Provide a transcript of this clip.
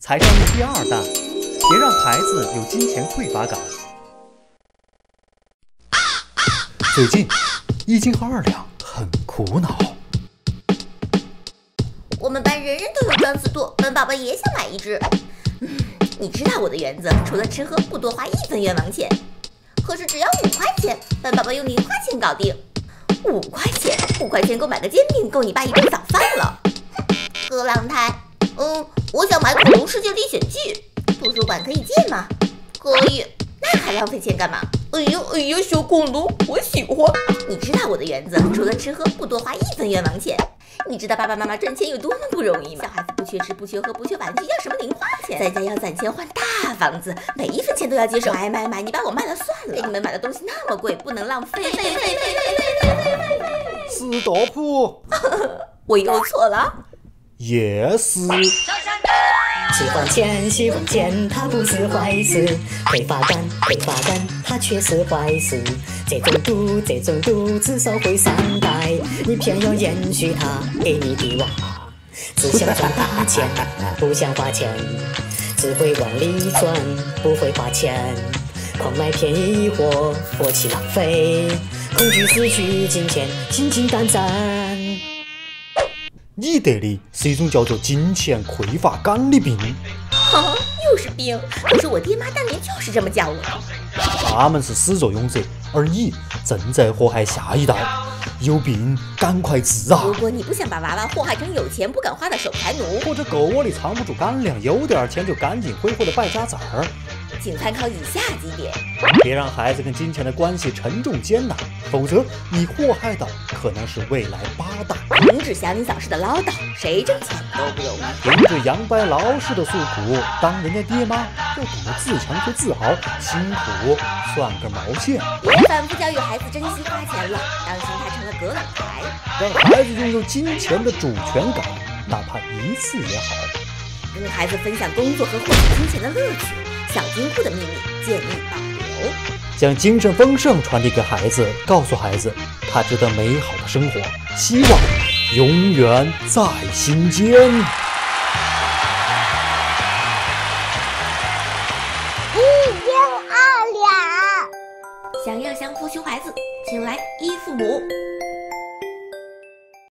财商的第二弹，别让孩子有金钱匮乏感。最近，1斤和2两很苦恼。 我们班人人都有装死兔，本宝宝也想买一只。你知道我的原则，除了吃喝，不多花1分冤枉钱。可是只要5块钱，本宝宝用0块钱搞定。5块钱购买个煎饼，够你爸一顿早饭了。葛朗台，我想买《恐龙世界历险记》，图书馆可以借吗？可以，那还浪费钱干嘛？哎呀，小恐龙，我喜欢。你知道我的原则，除了吃喝，不多花1分冤枉钱。你知道爸爸妈妈赚钱有多么不容易吗？小孩子不缺吃不缺喝不缺玩具，要什么零花钱？在家要攒钱换大房子，每1分钱都要节省。买，你把我卖了算了。给你们买的东西那么贵，不能浪费。 斯多普， 我又错了。 也是。 喜欢钱，它不是坏事。匮乏感，它却是坏事。这种毒，至少会3代。你偏要延续它给你的娃，只想赚大钱，不想花钱，只会往里钻，不会花钱。狂买便宜货，佛气浪费，恐惧失去金钱，心惊胆战。 你得的是一种叫做金钱匮乏感的病。 又是病，可是我爹妈当年就是这么教我的。 他们是始作俑者，而你正在祸害下一代。有病赶快治啊！ 如果你不想把娃娃祸害成有钱不敢花的守财奴， 或者狗窝里藏不住干粮，有点钱就赶紧挥霍的败家子儿， 请参考以下几点。 别让孩子跟金钱的关系沉重艰难，否则你祸害的可能是未来8代。 停止祥林嫂式的唠叨，谁挣钱都不容易。 停止杨白劳式的诉苦，当人家爹妈要懂得自强和自豪，辛苦算个毛线。 别反复教育孩子珍惜花钱了，当心他成了葛朗台。 让孩子拥有金钱的主权感，哪怕1次也好。 跟孩子分享工作和获取金钱的乐趣，小金库的秘密建议保留。 将精神丰盛传递给孩子，告诉孩子他值得美好的生活，希望永远在心间。 1斤2两。想要降服熊孩子，请来依父母。